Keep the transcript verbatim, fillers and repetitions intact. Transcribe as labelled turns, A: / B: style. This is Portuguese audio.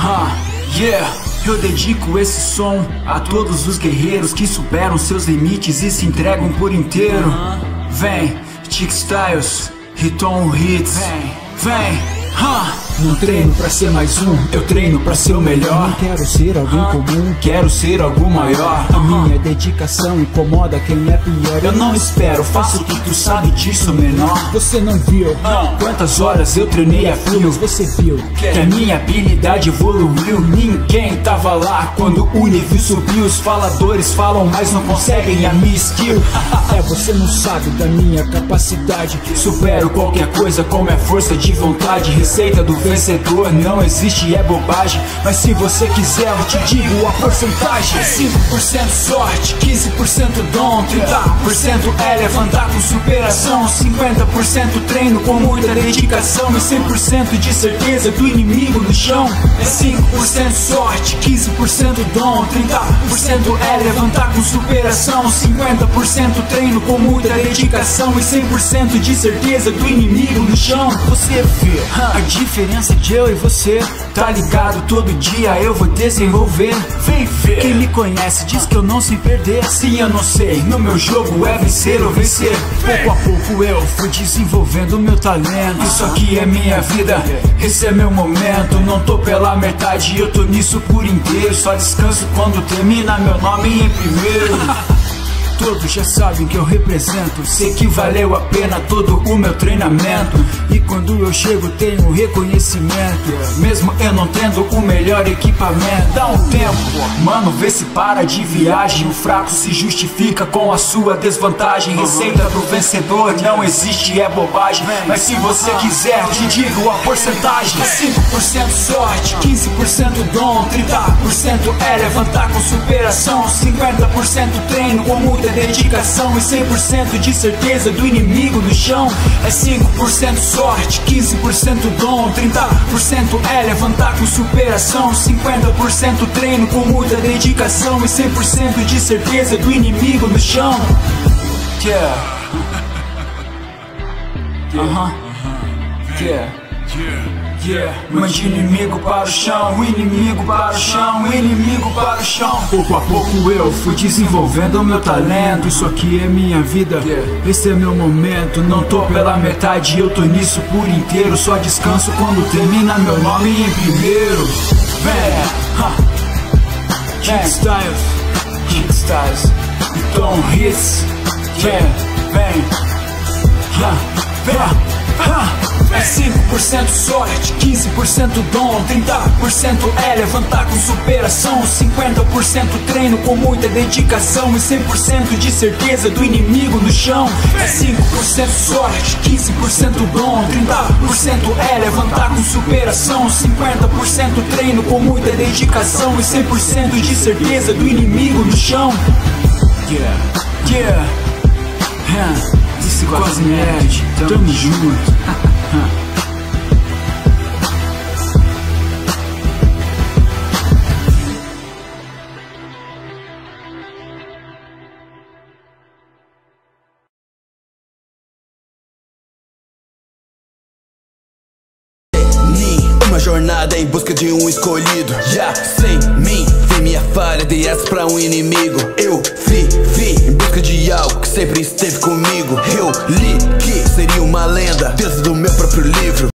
A: Ha, yeah. Eu dedico esse som a todos os guerreiros que superam seus limites e se entregam por inteiro. Vem, Chick Styles, Riton Hits. Vem, vem. Ha! Não treino pra ser mais um, eu treino pra ser o melhor.
B: Não quero ser alguém comum,
A: quero ser algo maior.
B: A minha dedicação incomoda quem é pior.
A: Eu não espero, faço o que tu sabe disso, menor.
B: Você não viu
A: não. Quantas horas eu treinei a fio,
B: mas você viu
A: que a minha habilidade evoluiu. Ninguém tava lá quando o nível subiu. Os faladores falam, mas não conseguem a minha skill.
B: É, você não sabe da minha capacidade.
A: Supero qualquer coisa com minha força de vontade. Receita do vencedor não existe, é bobagem. Mas se você quiser eu te digo a porcentagem. Cinco por cento sorte, quinze por cento dom, trinta por cento é levantar com superação, cinquenta por cento treino com muita dedicação e cem por cento de certeza do inimigo no chão. É cinco por cento sorte, quinze por cento dom, trinta por cento é levantar com superação, cinquenta por cento treino com muita dedicação e cem por cento de certeza do inimigo no chão. Você vê a diferença de eu e você, tá ligado? Todo dia eu vou desenvolver. Vem ver. Quem me conhece diz que eu não sei perder. Sim, eu não sei, no meu jogo é vencer ou vencer. Pouco a pouco eu fui desenvolvendo meu talento. Isso aqui é minha vida, esse é meu momento. Não tô pela metade, eu tô nisso por inteiro. Só descanso quando termina meu nome em primeiro. Todos já sabem que eu represento, sei que valeu a pena todo o meu treinamento. E quando eu chego tenho reconhecimento, mesmo eu não tendo o melhor equipamento. Dá um tempo, mano, vê se para de viagem. O fraco se justifica com a sua desvantagem. Receita do vencedor não existe, é bobagem. Mas se você quiser, te digo a porcentagem. Cinco por cento sorte, quinze por cento dom, trinta por cento é levantar com superação, cinquenta por cento treino com muita dedicação e cem por cento de certeza do inimigo no chão. É cinco por cento sorte, quinze por cento dom, trinta por cento é levantar com superação, cinquenta por cento treino com muita dedicação e cem por cento de certeza do inimigo no chão. Yeah. Aham. Yeah. Yeah. Mande inimigo para o chão, o inimigo para o chão, o inimigo para o chão. Pouco a pouco eu fui desenvolvendo o meu talento. Isso aqui é minha vida, esse é meu momento. Não tô pela metade, eu tô nisso por inteiro. Só descanso quando termina meu nome em primeiro. Vem, ha. Chick Styles, Chick Styles, Riton Hits. Yeah, vem, ha. Vem, ha. É cinco por cento sorte, quinze por cento dom, trinta por cento é levantar com superação, cinquenta por cento treino com muita dedicação e cem por cento de certeza do inimigo no chão. É cinco por cento sorte, quinze por cento dom, trinta por cento é levantar com superação, cinquenta por cento treino com muita dedicação e cem por cento de certeza do inimigo no chão. Yeah, yeah, yeah. Isso quase nerd, tamo junto.
C: Uma jornada em busca de um escolhido. Já sem mim, vi minha falha, dei essa pra um inimigo. Eu vivi em busca de algo que sempre esteve comigo. Eu li que seria uma lenda dentro do meu próprio livro.